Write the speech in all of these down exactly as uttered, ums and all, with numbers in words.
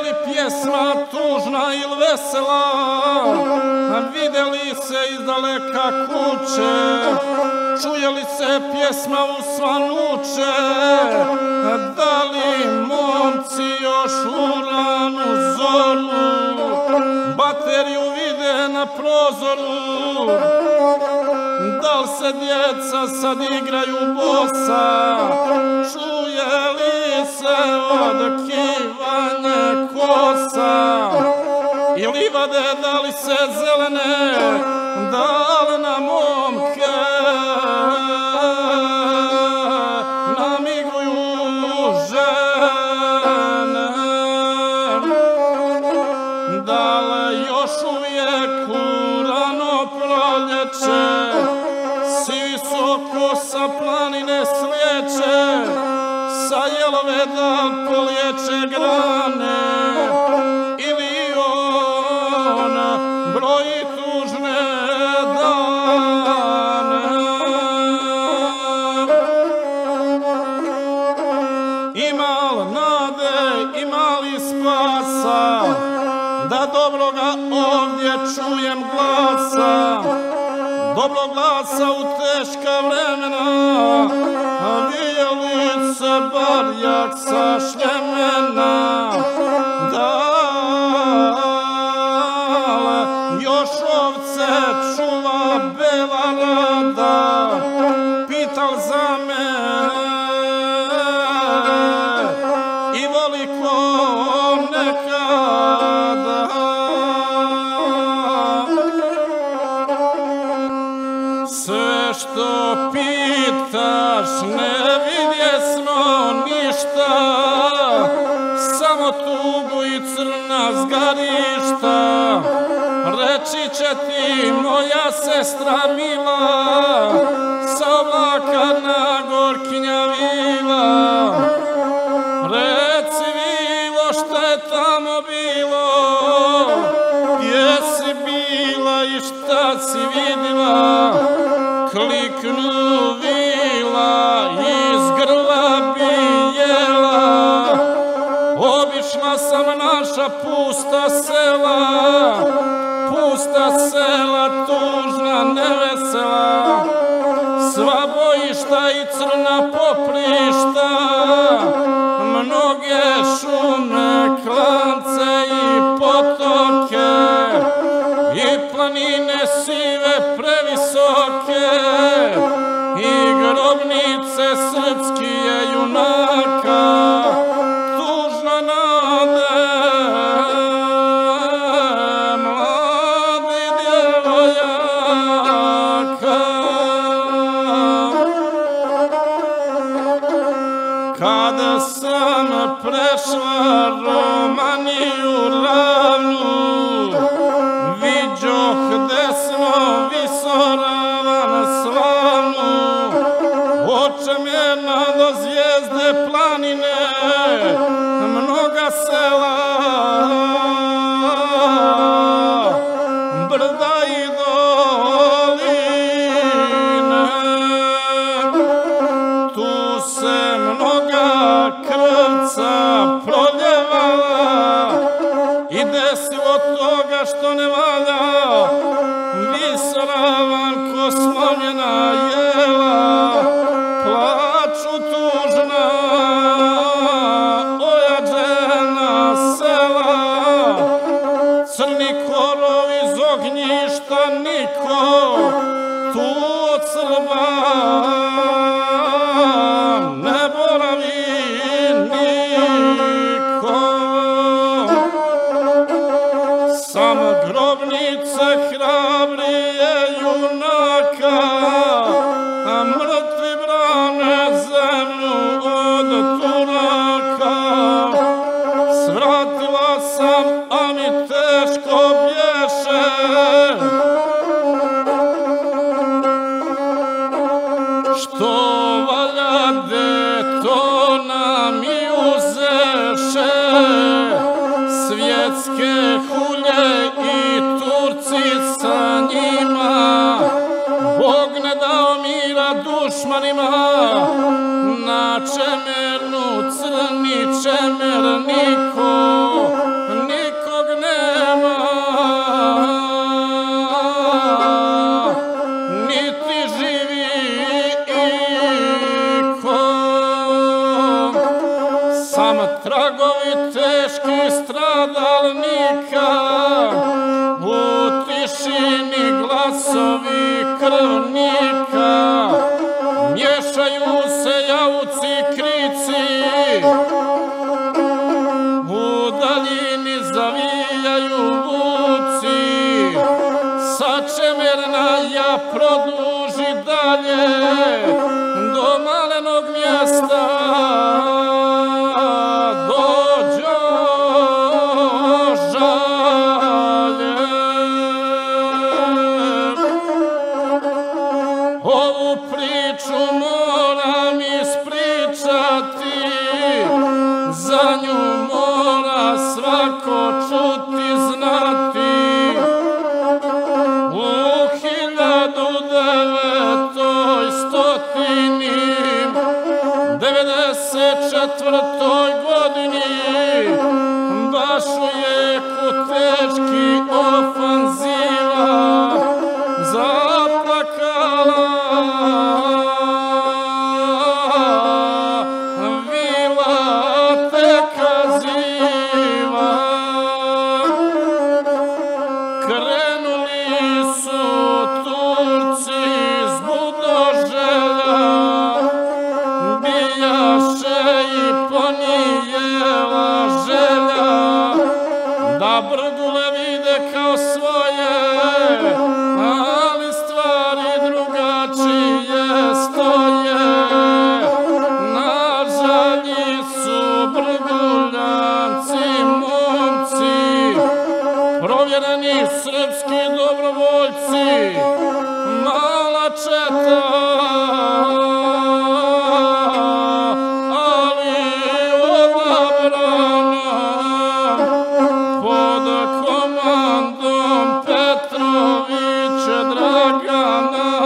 li pjesma tužna ili vesela, vide li se izdaleka kuće, čuje li se pjesma u svanuće, da li momci još u ranu zoru bateriju vide na prozoru, da li se djeca sad igraju bosa, čuje li se odkivanje kosa i livade da li se zelene, da li na momke namiguju žene, da li još uvijek u rano proljeće si visoko sa planine slijeće, sa jelove da poliječe grane, ili on broji tužne dane. Ima li nade, ima li spasa, da dobroga ovdje čujem glasa, dobrog glasa u teška vremena, vidjeli se bar jak sa šljemena, da još ovce čuva bela rada, pital za me i voli ko nekada. Sve što pitaš ne vidjesno ništa, samo tugu i crna zgarišta. Reći će ti moja sestra mila, sa oblaka na gorkinja vila. Reci Vilo šta je tamo bilo, gdje si bila i šta si vidjela. Kliknu Vila, iz grla bi jela. Obišla sam naša pusta sela, pusta sela, tužna, nevesela. Sva bojišta i crna poprišta, mnoge šume, klance i potoke, i planine sive previsoke, i grobnice srpskije junaka. Tužna nade mladi djevojaka. Kada sam prešla Romaniju ravnu, viđoh desno visoravan slanu, očem je do zvijezde planine, mnoga sela, brda i doline. Tu se mnoga krvca proljevala i desilo toga što ne valja, visoravan ko slomljena jela. Plaču tužna ojađena sela, crni korov iz ognjišta niko tu od Srba ne boravi niko. Sam grobnice hrabrije junaka, a mrtvi brane zemlju od Turaka. Svratila sam, a mi teško bješe, što valjade to nam i uzeše. Svjetske hulje i Turci sa njima, Bog ne dao mira dušmanima. Na čemernu crni čemerniko, negalnika, u tišini glasovi krvnika, miješaju se jauci krici, u daljini zavijaju vuci, sačemerna ja produži dalje do malenog mjesta. Ovu priču moram ispričati, za nju mora svako čuti znati. U hiljadu devetsto devedeset četvrtoj godini baš u jeku teški ofanziva zaplakala vila teka ziva. Krenuli su Turci s budoželja, bijaše i ponijela želja da Brgule vide kao svoje, ali stvari drugačije stoje. Na Žaljicu Brguljanci momci, provjereni srpski dobrovoljci, mala četa, ali odabrana pod komandom Petrovića Dragana.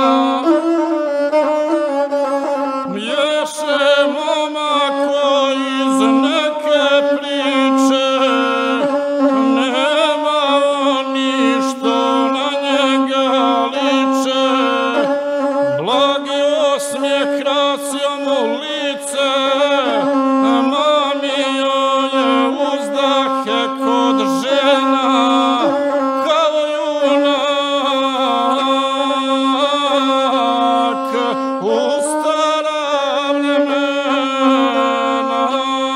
Bješe momak koji iz neke priče, nema oni što na njega liče. Blagi osmijeh krasio mu lice, mamio je uzdahe kod žena, kao junak u stara vremena.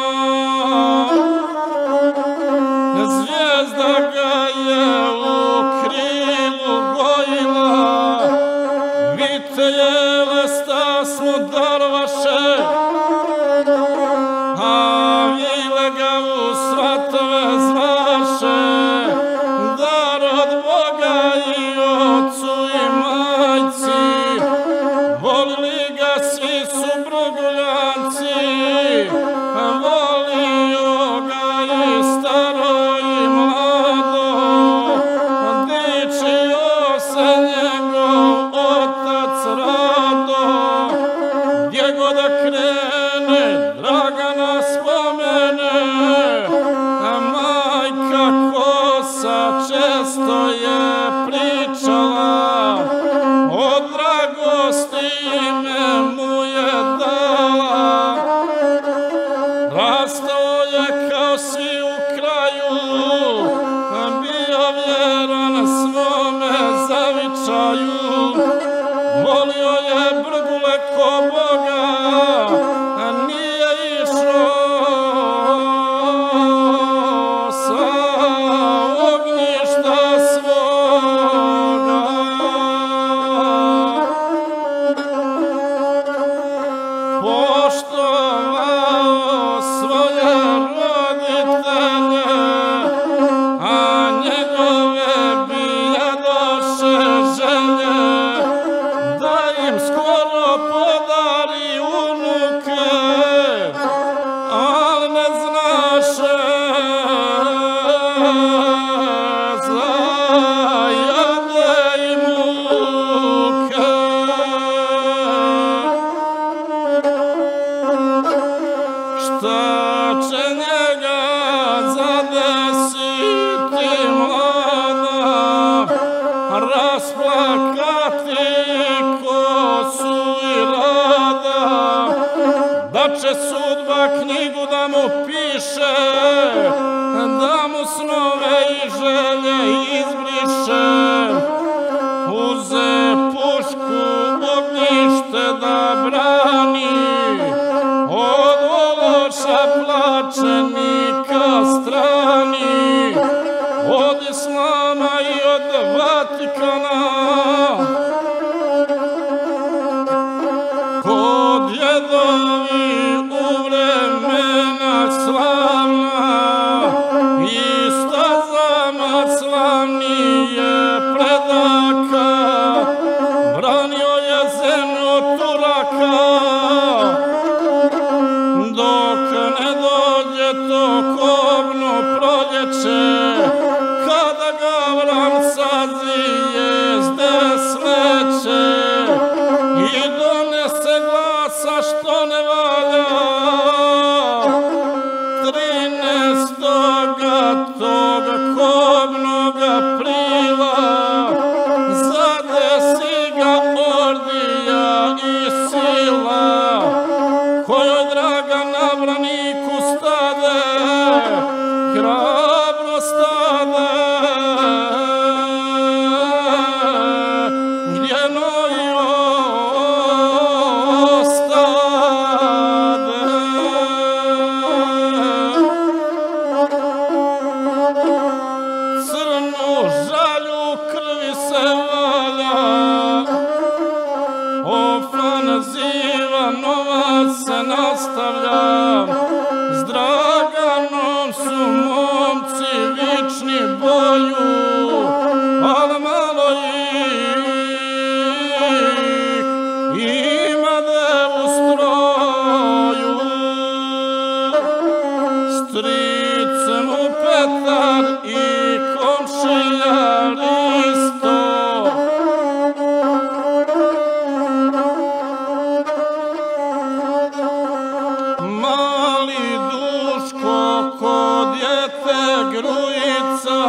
Zvijezda ga je u krilu gojila, Vitelje stasmo darvaše, a vile ga u svatove zvaše, dar od Boga i ocu i majci. Volili ga svi su Brguljanci, volio ga i staro i mlado, dičio se njegov otac Rado. Gdje god da krene, Dragana spomene, majka Kosa često je pričala, od dragosti ime mu je dala. Rastao je kao svi u kraju, bio vjeran svome zavičaju. Volio je Brgule ko Boga, nije išao sa ognjišta svoga. Poštovao svoje roditelje, a njegove bijadoše želje, da im skoro podari unuke, al ne znaše zajade i muke. Šta će njega zadesiti mlada, rasplakati kosu i rada, da će sudba knjigu da mu piše, da mu snove želje izbriše, uze pušku ognjište da brani, od ološa plaćenika strani, od Islama i od Vatikana. Kod djedovi u vremena slavna i stazama slavnije predaka, branio je zemlju od Turaka, dok ne dođe to kobno proljeće, kada ga vran sa zvijezde sleće i donese glasa što ne valja. Trinaestoga toga kobnoga prila zadesi ga ordija i sila, kojoj draga na braniku stade, hrabro stade, gdje noji ostade. Crnu žalju krvi se valja, ofanziva nova se nastavlja, s Draganom su momci vični boju, al malo ih imade u stroju. Stric mu Petar i komšija Risto, mali Duško ko djete Grujica,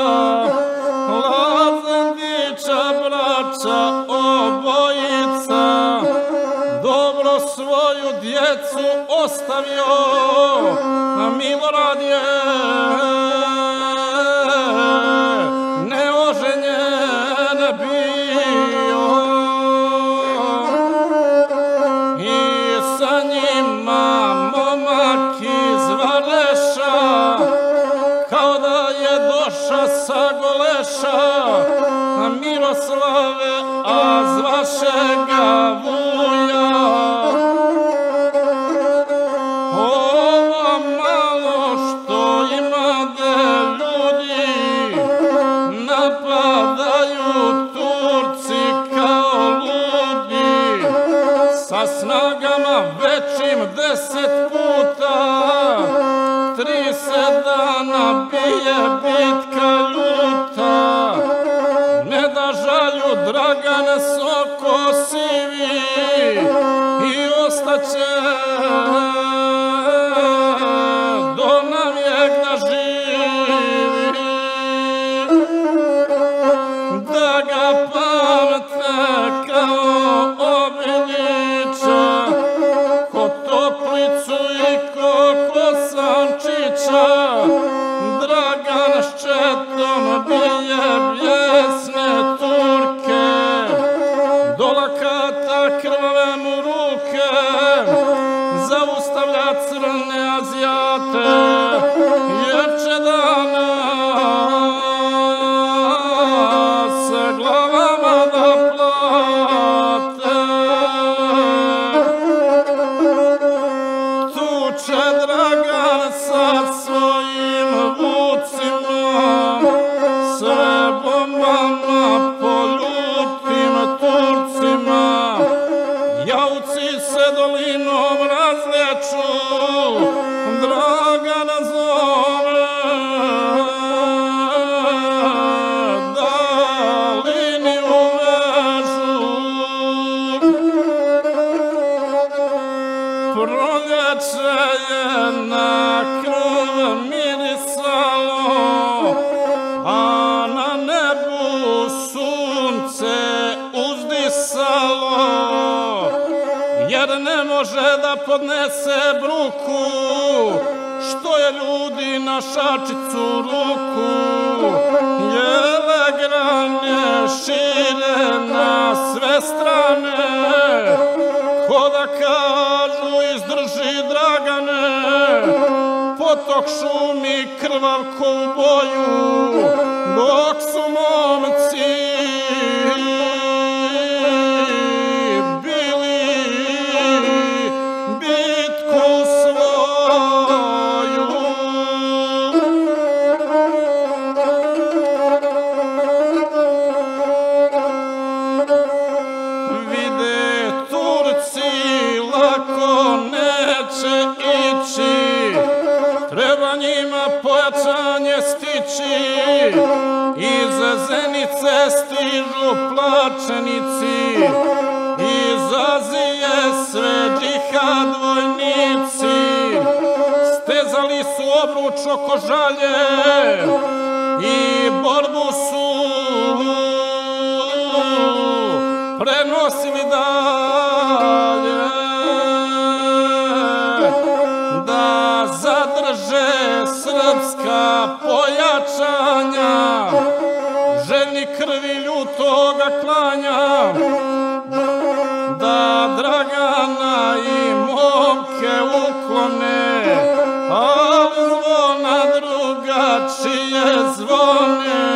Lazendića braća obojica, dobro svoju djecu ostavio, a Milorad je neoženjen bio i sa njima momak iz Vareša, kao da je doša sa Goleša. A Miroslave, a zvaše ga Vuja, ovo malo što imade ljudi, napadaju Turci kao ludi, sa snagama većim deset puta, tri se dana bije bitka ljuta, ne da žalju Dragan Soko sivi i ostaće do navijek da živi, da ga pamte kao Obilića, ko Toplicu i ko Kosančića. Dragan s četom bije bijesne Turke, do lakata krvave mu ruke, zaustavlja crne Azijate, jer će danas se glavama da plate. Tu će Dragan sa svojim vucima, sve bombama po ljutim Turcima, jauci se dolinom razlječu, Dragana zove, da liniju vežu. Proljeće je na krv mirisalo, a na nebu sunce uzdisalo, jer ne može da podnese bruku, što je ljudi na šačicu ruku. šire na sve strane, ko da kažu izdrži Dragane, potok šumi krvav ko u boju, dok su momci bili bitku svoju. Vide Turci lako neće ići, treba njima pojačanje stići, iz Zenice stižu plačenici, iz Azije sve džihad vojnici, stezali su obruč oko žalje i borbu su prenosili dalje, da zadrže srpska pojačanja, željni krvi ljutoga klanja, da Dragana i momke uklone, ali zvona drugačije zvone.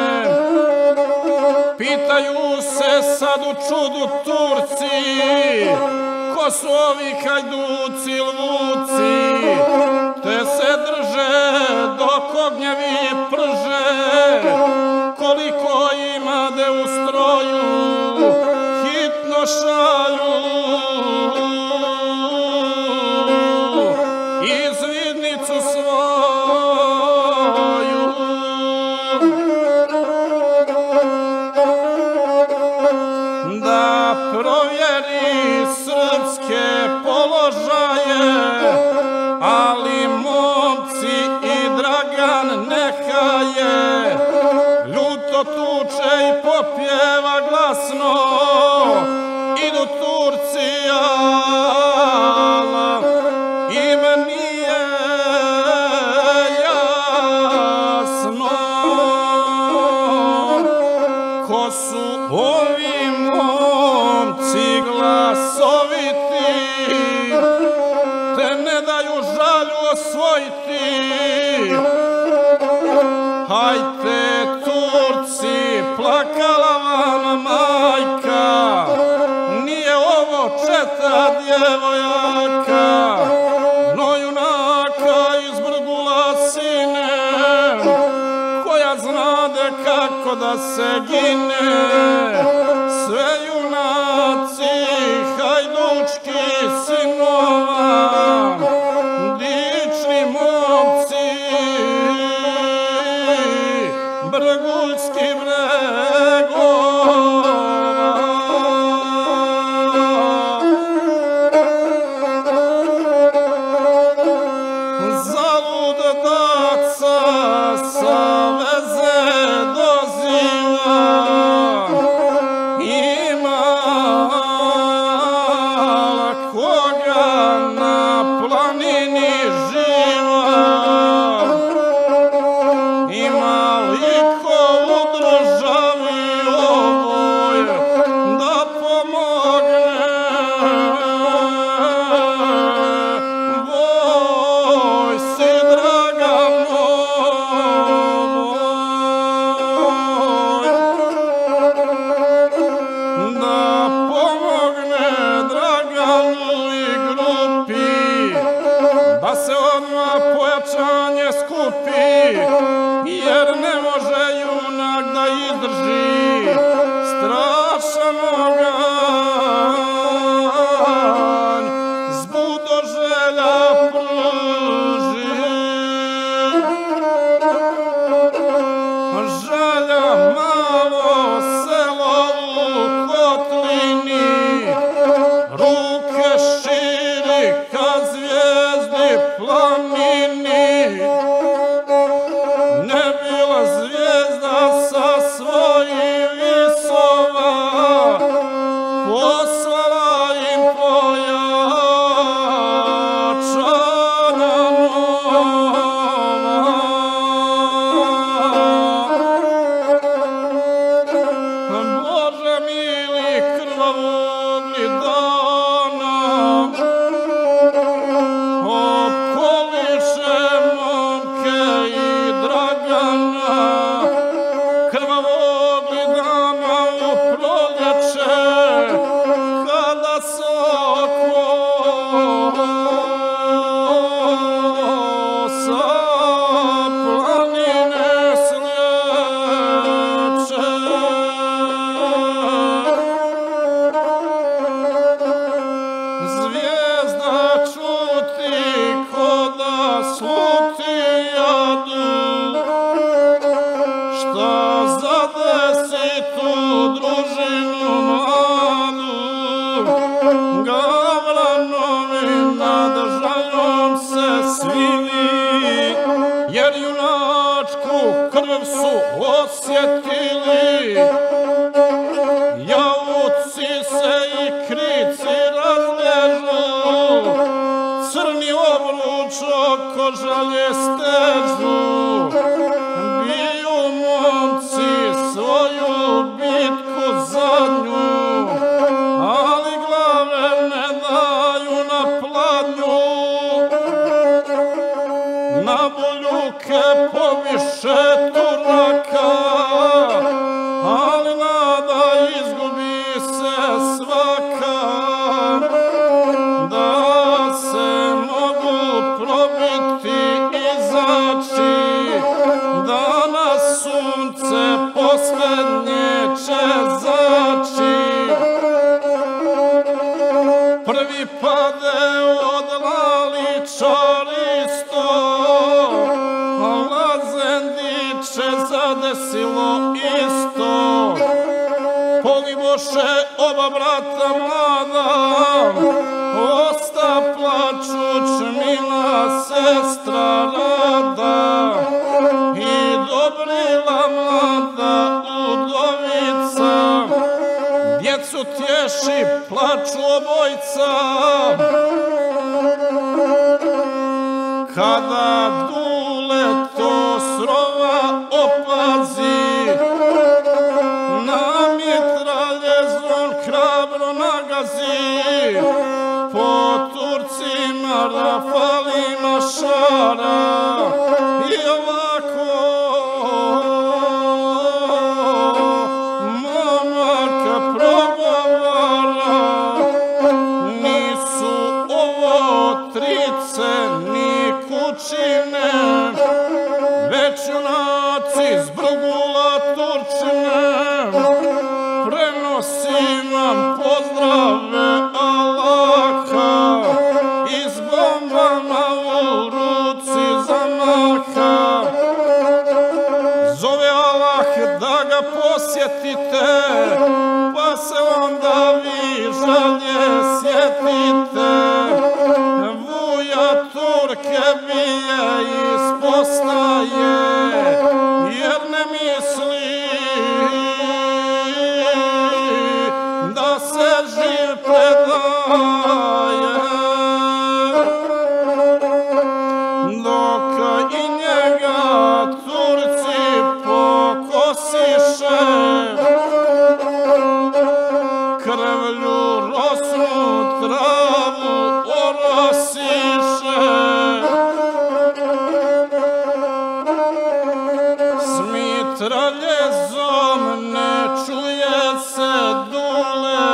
Pitaju se sad u čudu Turci, ko su ovi hajduci il vuci, te se drže dok ognjevi prže, koliko imade u stroju, hitno šalju izvidnicu svoju. Da provjeri srpske položaje, ali momci i Dragan neka je, ljuto tuče i popjeva glasno, idu Turci, ala im nije jasno ko su ovi momci glasoviti, te ne daju žalju osvojiti. Hajte Turci, plakala vam majka, nije ovo četa djevojaka, no junaka izbrgula sine, koja znade kako da se gine. Sve junaci hajdučki sinova, dični momci Brguljski bregova. Zalud daca sa veze doziva, imala koga na planini živa, ima liko u državi ovoj da pomogne vojsci Draganovoj. Da pomogne Draganu i grupi, da se odmah pojačanje skupi, jer ne može junak da izdrži strašan oganj, zbudoželja pruži. Želja malo selo u kotlini, ruke širi ka zvijezdi planini, ne bila zvijezda sa svojih visova, poslala im pojačana nova. zadesi tu družinu mladu, gavranovi nad žaljom se svili, jer junačku krv su osjetili. Jauci se i krici razležu, crni obruč oko žalje stežu. Biju momci svoju bitku zadnju, ali glave ne daju na pladnju. Na boljuke poviše turaka, ali nada izgubi se svaka. Da se mogu probiti izaći, da na sunce poslednje će zaći. Prvi pade od laličaristo, Lazendiće zadesilo isto. Pogiboše oba brata mlada, osta plačuć mila sestra Rada i Dobrila mlada udovica. Djecu tješi, plaču obojca. Kada Dule to srova opazi, na mitralje zvon hrabro nagazi. Po Turcima, rafalima šara i ovako momaka progovara. Nisu ovo trice ni kućine, već junaci z Brugula Turčine. Prenosim vam pozdrave Allaha i s bombama u ruci zamaha. Zove Allah da ga posjetite, pa se onda vi žalje sjetite. Vuja Turke bije ispostaje, jer ne misli da se živ predaje. Dok i njega Turci pokosiše, krvlju rosnu travu orosiše. S mitraljezom ne čuje se Dule,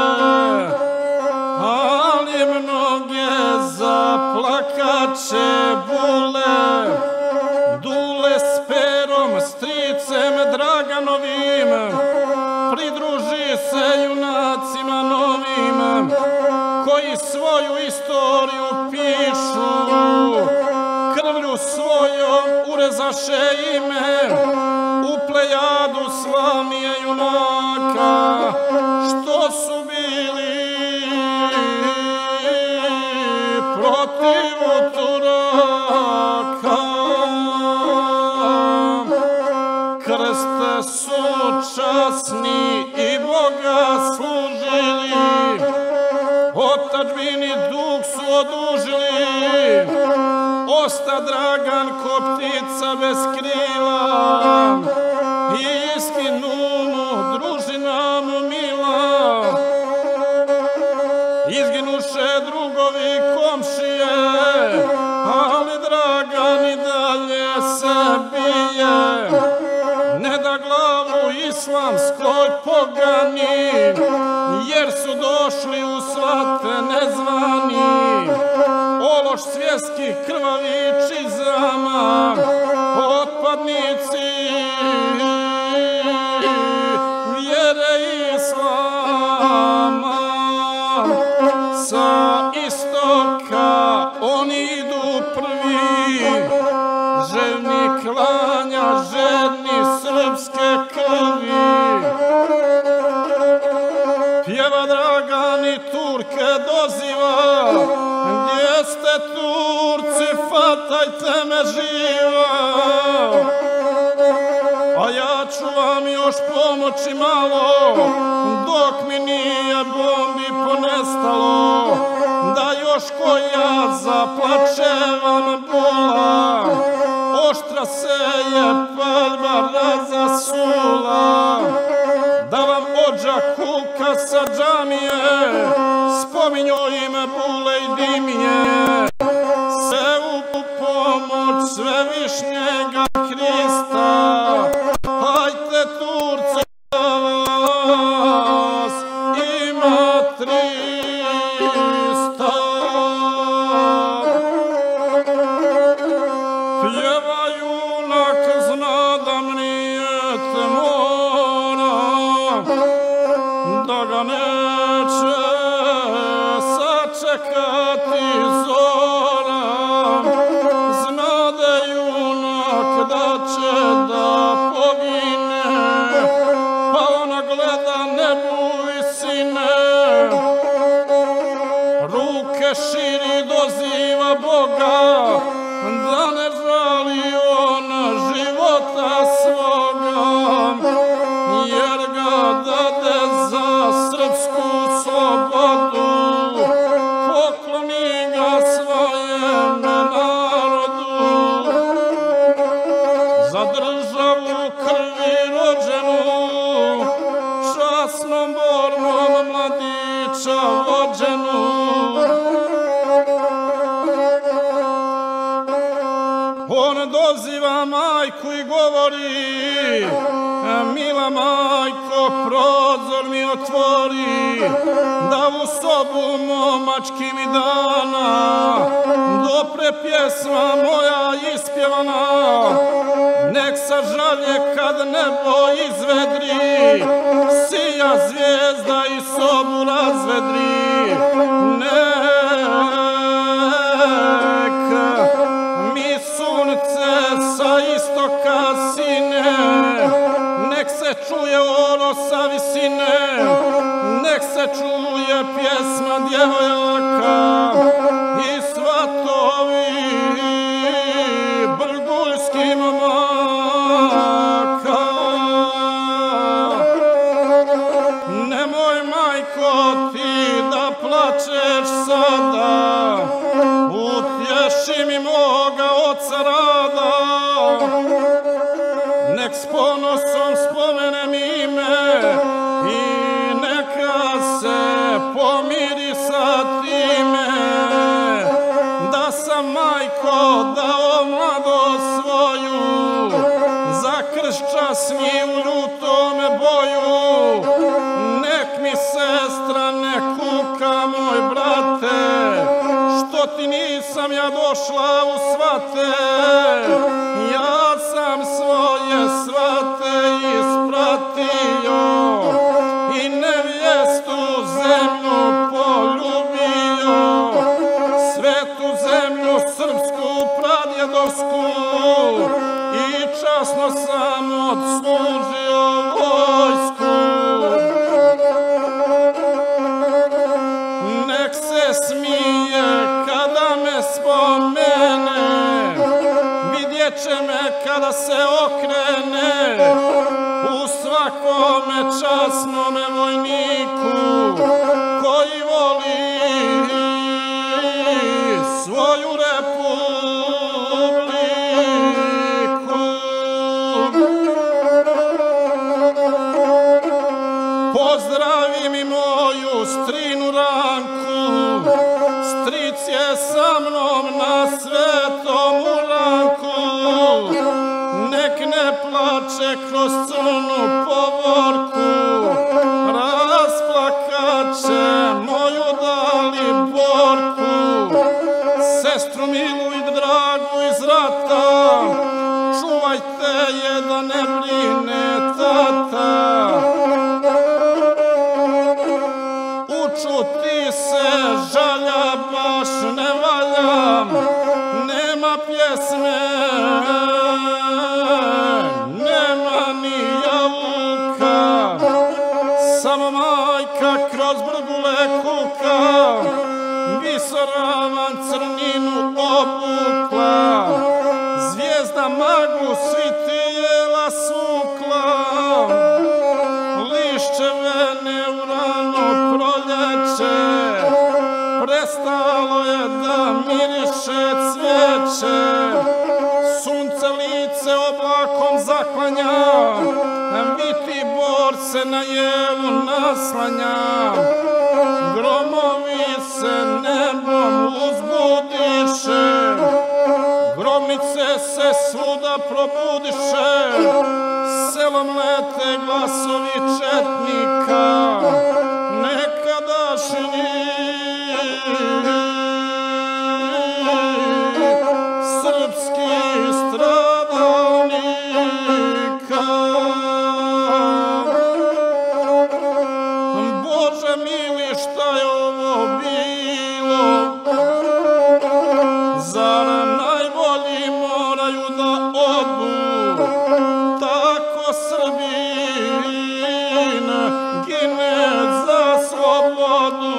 ali mnoge zaplakaće bule. Dule s Perom, stricem Draganovim, pridruži se junacima novim, koji svoju istoriju pišu. Krvlju svojom urezaše ime u plejadu slavnije junaka, što su bili protiv Turaka. Krste su časni i Boga služili, otadžbini dug su odužili. Osta Dragan ko ptica bez krila i iskinu mu družina mu mila. Izginuše drugovi komšije, ali Dragan i dalje se bije. Ne da glavu islamskoj pogani, jer su došli u svate nezvani. Ološ svjetskih krvavih čizama, otpadnici vjere islama. Sa istoka oni idu prvi, željni klanja, žedni srpske krvi. doziva, gdje ste Turci, fatajte me živa. A ja ću vam još pomoći malo, dok mi nije bombi ponestalo, da još koja zaplače vam bola, oštra se je paljba razasula, da vam ođa kuka sa džamije, spominjo ime bule i dimije, se u pomoć Svevišnjega Hrista. Hajte Turci, vas ima trista. Pjeva junak, zna da mnijete mora, da ga neće sačekati zora. Znade junak da će da pogine, pa ona gleda nebu visine, ruke širi doziva Boga, da ne žali on života svoga, jer ga dade za srpsku slobodu, pokloni ga svojem narodu, za državu krvi rođenu, časnom bornom mladića vođenu. On doziva majku i govori, mila majko, prozor mi otvori, da u sobu momački mi dana, dopre pjesma moja ispjevana, nek sažalje kad nebo izvedri, sija zvijezda i sobu razvedri. Neka mi sunce sa istoka sine, nek se čuje oro sa visine, nek se čuje pjesma djevojaka i svatovi brguljski momaka. Nemoj majko ti da plačeš sada, utješi mi moga oca rada, nek s ponosom spomenem ime i neka se pomiri sa time, da sam majko dao mladost svoju, za krščas mi u ljutome boju. Nek mi sestra ne kuka, moj brate, što ti nisam ja došla u svate, ja sam svoje svate ispratio i nevjestu zemlju poljubio, svetu zemlju srpsku pradjedovsku, i časno sam odslužio vojsku. Nek se smije kada me spomene, vidjet će me kada se okrene, u svakome časnome vojniku koji voli svoju republiku. Pozdravi mi moju strinu Ranku, stric je sa mnom na svetom uranku, nek ne plače kroz crnu povorku, rasplakat će moju Daliborku. Sestru milu i dragu iz rata, čuvajte je da ne brine tata. Učuti se žalja baš ne valja, nema pjesme, nema ni javuka, samo majka kroz brgule kuka, visoravan crninu obukla, zvijezda maglu svitijela sukla, lišćeve nevrano proljeće, prestalo je da miriše cvijeće, sunce lice oblakom zaklanja, viti bor se na jevu naslanja, gromovi se nebom uzbudiše, gromnice se svuda probudiše, selom lete glasovi četnika, nekadašnji srpski stradalnika. Bože mili, šta je ovo bilo? Zar najbolji moraju da odu? Tako Srbin gine za slobodu.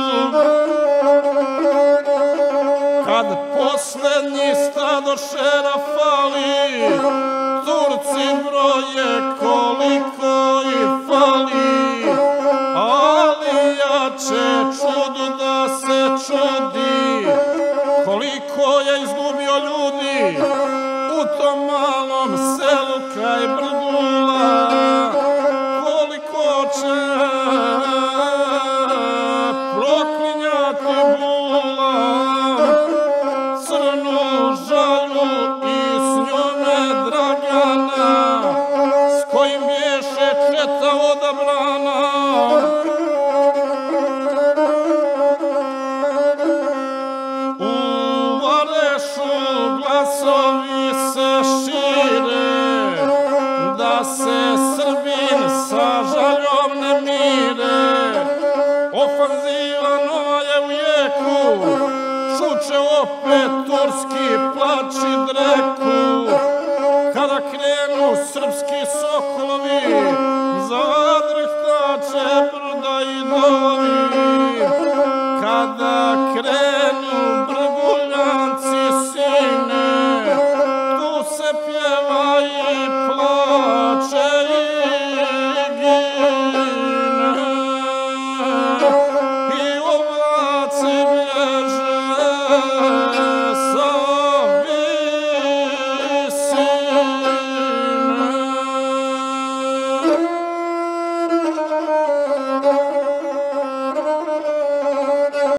Kad poslednji stadošera fali, Turci broje koliko i fali, ali jače čudu da se čudi, koliko je izgubio ljudi u tom malom selu kraj Brdula, koliko će proklinjati Bula, crnu žalju i s njome Dragana, s kojim bješe četa odabrana. U Varešu glasovi se šire, da se Srbin sa žaljom ne mire, ofanziva nova je u jeku, čuče opet turski plač i dreku, kada krenu srpski